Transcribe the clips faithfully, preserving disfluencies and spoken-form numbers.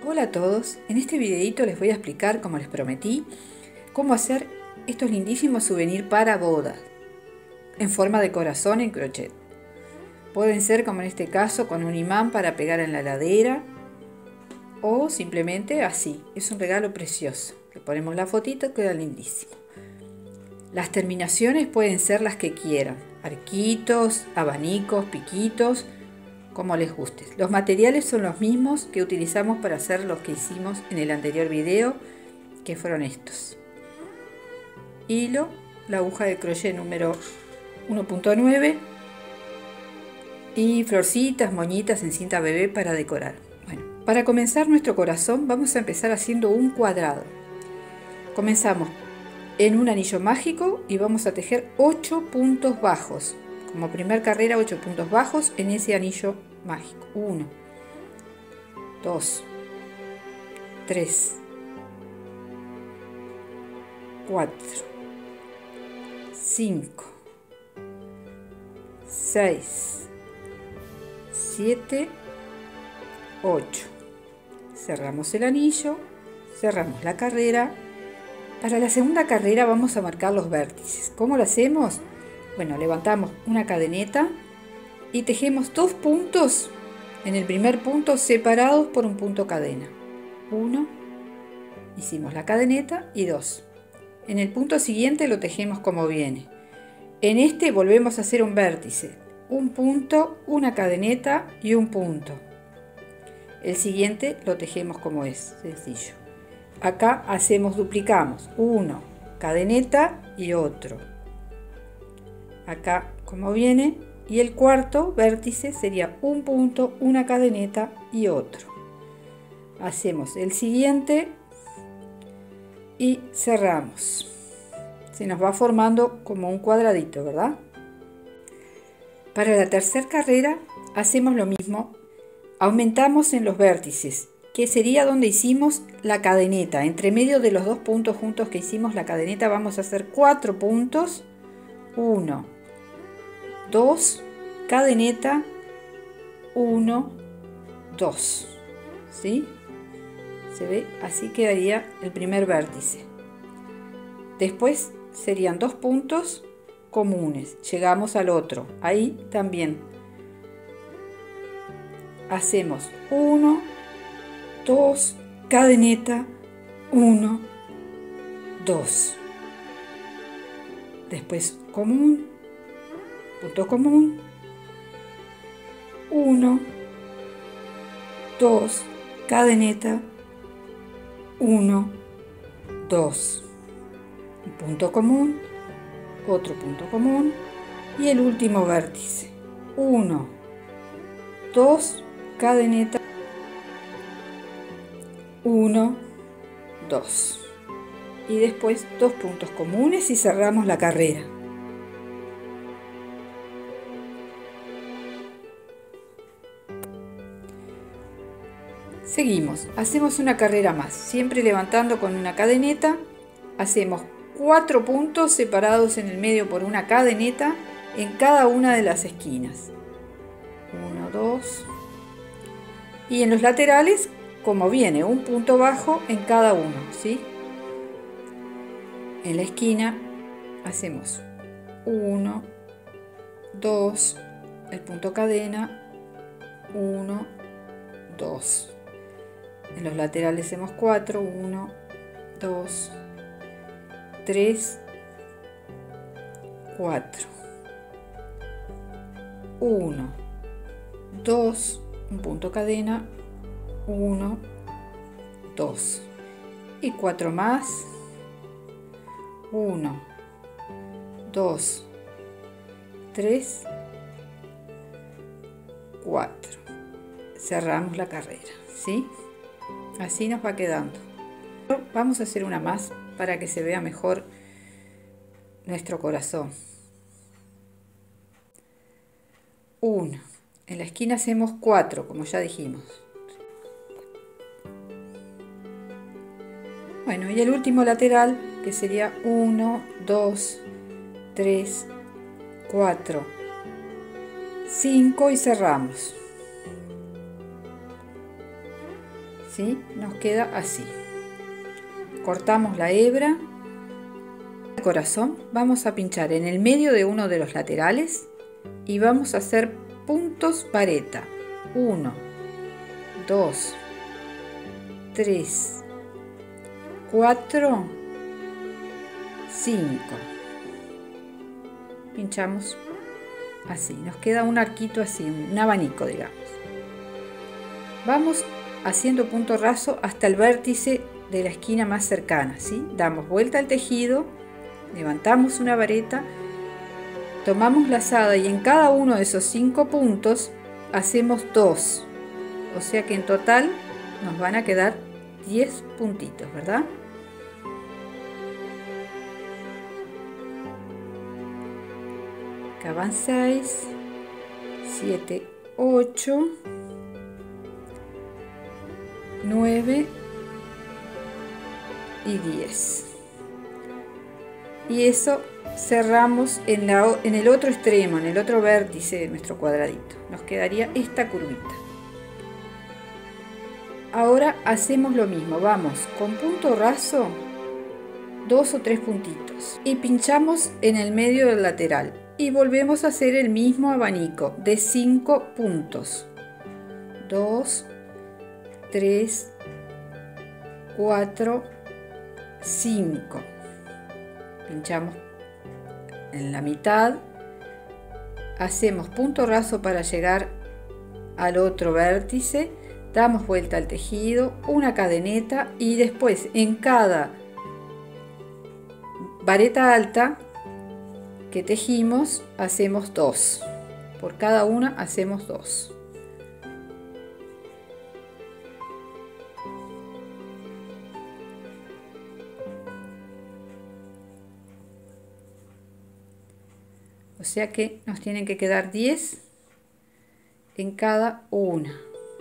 Hola a todos, en este videito les voy a explicar, como les prometí, cómo hacer estos lindísimos souvenirs para bodas en forma de corazón en crochet. Pueden ser, como en este caso, con un imán para pegar en la heladera o simplemente así. Es un regalo precioso. Le ponemos la fotito, queda lindísimo. Las terminaciones pueden ser las que quieran, arquitos, abanicos, piquitos, como les guste. Los materiales son los mismos que utilizamos para hacer los que hicimos en el anterior video, que fueron estos: hilo, la aguja de crochet número uno punto nueve y florcitas, moñitas en cinta bebé para decorar. Bueno, para comenzar nuestro corazón vamos a empezar haciendo un cuadrado. Comenzamos en un anillo mágico y vamos a tejer ocho puntos bajos. Como primer carrera, ocho puntos bajos en ese anillo mágico. uno, dos, tres, cuatro, cinco, seis, siete, ocho. Cerramos el anillo, cerramos la carrera. Para la segunda carrera vamos a marcar los vértices. ¿Cómo lo hacemos? Bueno, levantamos una cadeneta y tejemos dos puntos en el primer punto separados por un punto cadena. Uno, hicimos la cadeneta, y dos. En el punto siguiente lo tejemos como viene. En este volvemos a hacer un vértice, un punto, una cadeneta y un punto. El siguiente lo tejemos como es, sencillo. Acá hacemos, duplicamos, uno, cadeneta y otro. Acá como viene, y el cuarto vértice sería un punto, una cadeneta y otro. Hacemos el siguiente y cerramos. Se nos va formando como un cuadradito, ¿verdad? Para la tercera carrera hacemos lo mismo, aumentamos en los vértices, que sería donde hicimos la cadeneta. Entre medio de los dos puntos juntos que hicimos la cadeneta vamos a hacer cuatro puntos. uno, dos, cadeneta, uno, dos. ¿Sí? Se ve, así quedaría el primer vértice. Después serían dos puntos comunes. Llegamos al otro. Ahí también hacemos uno, dos, cadeneta, uno, dos. Después común, punto común, uno, dos, cadeneta, uno, dos. Un punto común, otro punto común y el último vértice. uno, dos, cadeneta, uno, dos. Y después dos puntos comunes y cerramos la carrera. Seguimos, hacemos una carrera más, siempre levantando con una cadeneta. Hacemos cuatro puntos separados en el medio por una cadeneta en cada una de las esquinas. uno, dos. Y en los laterales, como viene, un punto bajo en cada uno, ¿sí? En la esquina hacemos uno, dos, el punto cadena, uno, dos. En los laterales hacemos cuatro, uno, dos, tres, cuatro. uno, dos, un punto cadena, uno, dos. Y cuatro más. uno, dos, tres, cuatro. Cerramos la carrera, ¿sí? Así nos va quedando. Vamos a hacer una más para que se vea mejor nuestro corazón. uno. En la esquina hacemos cuatro, como ya dijimos. Bueno, y el último lateral, que sería uno, dos, tres, cuatro, cinco y cerramos. ¿sí? Nos queda así. Cortamos la hebra. El corazón vamos a pinchar en el medio de uno de los laterales y vamos a hacer puntos vareta. uno, dos, tres, cuatro, cinco. Pinchamos así, nos queda un arquito así, un abanico, digamos. Vamos haciendo punto raso hasta el vértice de la esquina más cercana, ¿sí? Damos vuelta al tejido, levantamos una vareta, tomamos lazada y en cada uno de esos cinco puntos hacemos dos, o sea que en total nos van a quedar diez puntitos, ¿verdad? Acá van seis, siete, ocho, nueve y diez. Y eso cerramos en, la, en el otro extremo, en el otro vértice de nuestro cuadradito. Nos quedaría esta curvita. Ahora hacemos lo mismo, vamos con punto raso, dos o tres puntitos y pinchamos en el medio del lateral y volvemos a hacer el mismo abanico de cinco puntos. dos, tres, cuatro, cinco. Pinchamos en la mitad, hacemos punto raso para llegar al otro vértice, damos vuelta al tejido, una cadeneta y después en cada vareta alta que tejimos hacemos dos. Por cada una hacemos dos. O sea que nos tienen que quedar diez en cada una.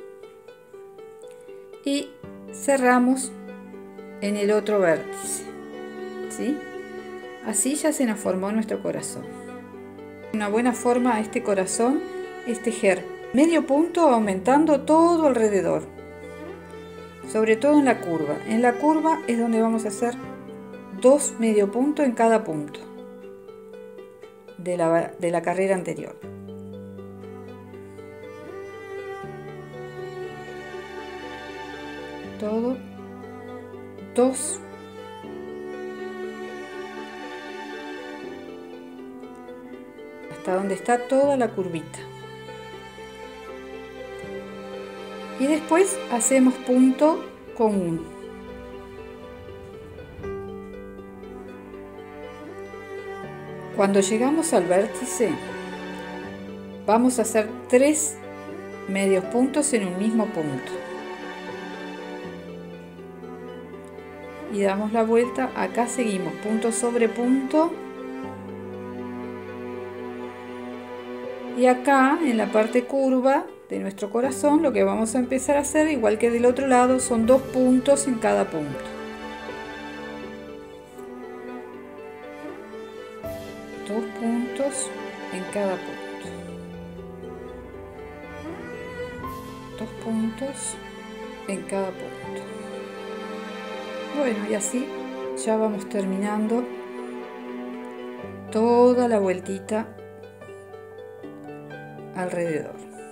Y cerramos en el otro vértice, ¿sí? Así ya se nos formó nuestro corazón. Una buena forma a este corazón es tejer medio punto aumentando todo alrededor, sobre todo en la curva. En la curva es donde vamos a hacer dos medio punto en cada punto de la, de la carrera anterior. Todo dos hasta donde está toda la curvita y después hacemos punto con uno. Cuando llegamos al vértice vamos a hacer tres medios puntos en un mismo punto y damos la vuelta. Acá seguimos punto sobre punto y acá en la parte curva de nuestro corazón lo que vamos a empezar a hacer, igual que del otro lado, son dos puntos en cada punto. Dos puntos en cada punto. Dos puntos en cada punto. Bueno, y así ya vamos terminando toda la vueltita alrededor.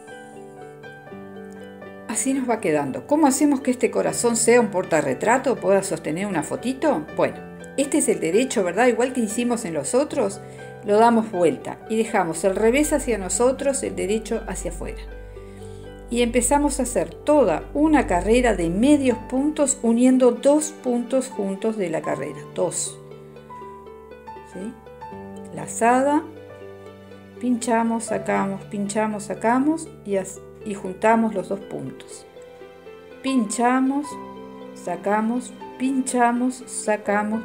Así nos va quedando. ¿Cómo hacemos que este corazón sea un portarretrato? ¿Pueda sostener una fotito? Bueno, este es el derecho, ¿verdad? Igual que hicimos en los otros, lo damos vuelta y dejamos el revés hacia nosotros, el derecho hacia afuera. Y empezamos a hacer toda una carrera de medios puntos uniendo dos puntos juntos de la carrera. Dos. ¿Sí? Lazada. Pinchamos, sacamos, pinchamos, sacamos y, y juntamos los dos puntos. Pinchamos, sacamos, pinchamos, sacamos.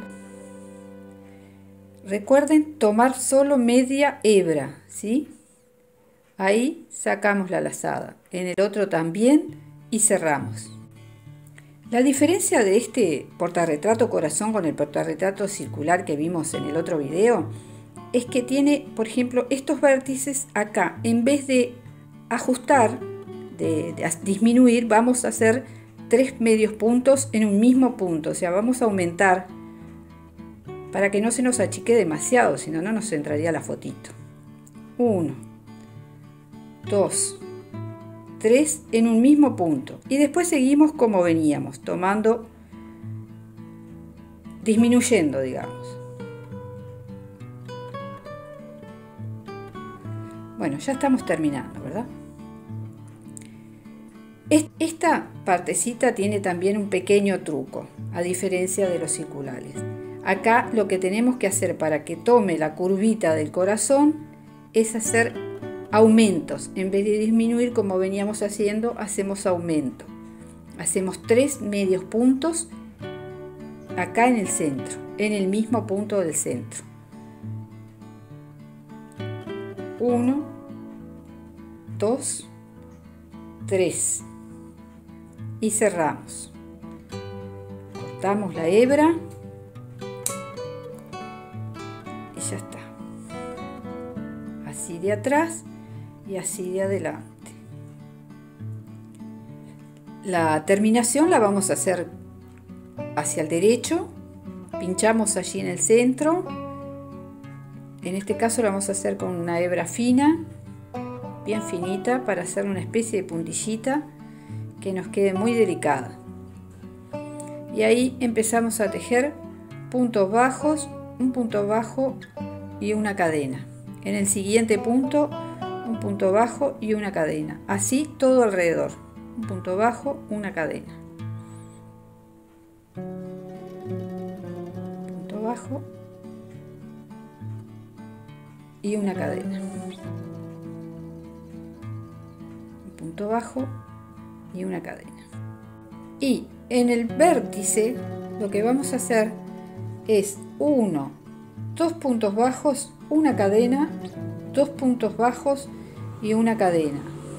Recuerden tomar solo media hebra, ¿sí? Ahí sacamos la lazada. En el otro también y cerramos. La diferencia de este portarretrato corazón con el portarretrato circular que vimos en el otro video es que tiene, por ejemplo, estos vértices acá. En vez de ajustar, de, de disminuir, vamos a hacer tres medios puntos en un mismo punto, o sea, vamos a aumentar para que no se nos achique demasiado, si no, no nos entraría la fotito. uno, dos, tres en un mismo punto. Y después seguimos como veníamos, tomando, disminuyendo, digamos. Bueno, ya estamos terminando, ¿verdad? Esta partecita tiene también un pequeño truco, a diferencia de los circulares. Acá lo que tenemos que hacer para que tome la curvita del corazón es hacer aumentos. En vez de disminuir como veníamos haciendo, hacemos aumento. Hacemos tres medios puntos acá en el centro, en el mismo punto del centro. uno, dos, tres. Y cerramos. Cortamos la hebra y ya está. Así de atrás y así de adelante. La terminación la vamos a hacer hacia el derecho, pinchamos allí en el centro. En este caso lo vamos a hacer con una hebra fina, bien finita, para hacer una especie de puntillita que nos quede muy delicada. Y ahí empezamos a tejer puntos bajos, un punto bajo y una cadena. En el siguiente punto, un punto bajo y una cadena. Así todo alrededor. Un punto bajo, una cadena. Punto bajo y una cadena. Un punto bajo y una cadena. Y en el vértice lo que vamos a hacer es uno, dos puntos bajos, una cadena, dos puntos bajos y una cadena,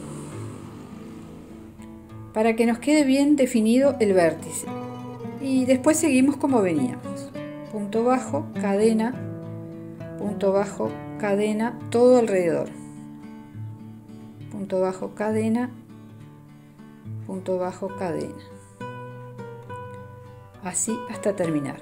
para que nos quede bien definido el vértice. Y después seguimos como veníamos: punto bajo, cadena, punto bajo, cadena, todo alrededor, punto bajo, cadena, punto bajo, cadena, así hasta terminar.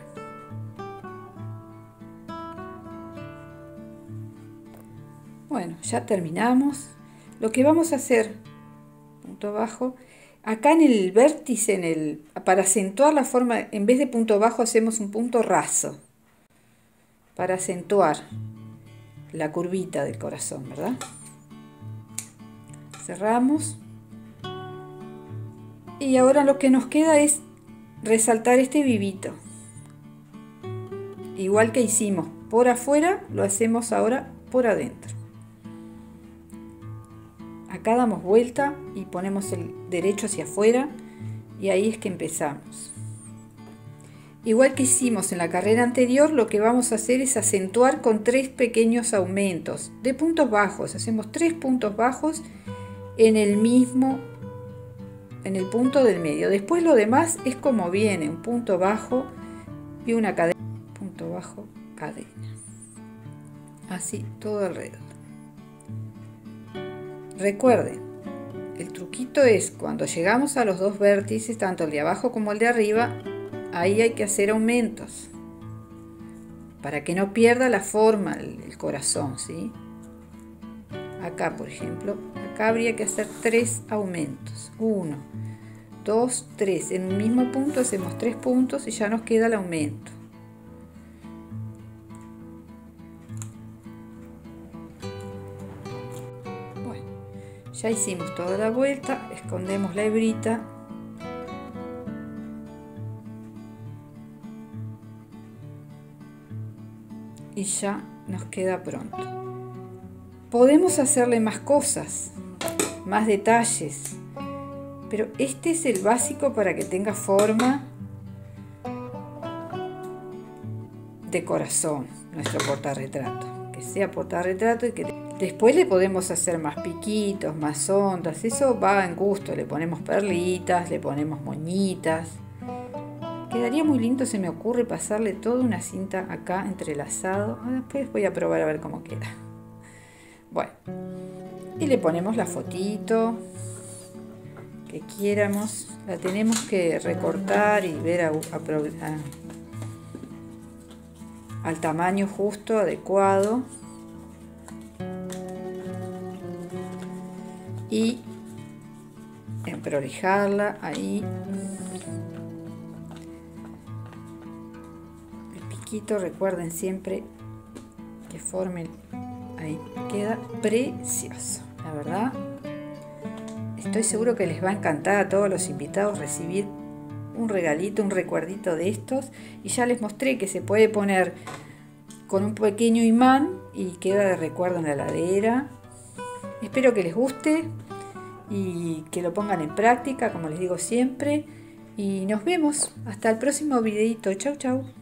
Bueno, ya terminamos. Lo que vamos a hacer, punto bajo, acá en el vértice, en el, para acentuar la forma, en vez de punto bajo hacemos un punto raso, para acentuar la curvita del corazón, ¿verdad? Cerramos. Y ahora lo que nos queda es resaltar este vivito. Igual que hicimos por afuera, lo hacemos ahora por adentro. Acá damos vuelta y ponemos el derecho hacia afuera, y ahí es que empezamos. Igual que hicimos en la carrera anterior, lo que vamos a hacer es acentuar con tres pequeños aumentos de puntos bajos. Hacemos tres puntos bajos en el mismo, en el punto del medio. Después lo demás es como viene: un punto bajo y una cadena, punto bajo, cadena, así todo alrededor. Recuerden, el truquito es cuando llegamos a los dos vértices, tanto el de abajo como el de arriba, ahí hay que hacer aumentos para que no pierda la forma el, el corazón, ¿sí? Acá, por ejemplo, acá habría que hacer tres aumentos: uno, dos, tres. En un mismo punto hacemos tres puntos y ya nos queda el aumento. Bueno, ya hicimos toda la vuelta, escondemos la hebrita. Y ya nos queda pronto. Podemos hacerle más cosas, más detalles, pero este es el básico para que tenga forma de corazón, nuestro portarretrato, que sea portarretrato, y que después le podemos hacer más piquitos, más ondas, eso va en gusto. Le ponemos perlitas, le ponemos moñitas. Quedaría muy lindo, se me ocurre pasarle toda una cinta acá entrelazado. Después voy a probar a ver cómo queda. Bueno, y le ponemos la fotito que quieramos, la tenemos que recortar y ver a, a, a, al tamaño justo, adecuado. Y emprolijarla ahí. El piquito, recuerden siempre que formen ahí, queda precioso, la verdad. Estoy seguro que les va a encantar a todos los invitados recibir un regalito, un recuerdito de estos. Y ya les mostré que se puede poner con un pequeño imán y queda de recuerdo en la heladera. Espero que les guste y que lo pongan en práctica, como les digo siempre. Y nos vemos hasta el próximo videito. Chau, chau.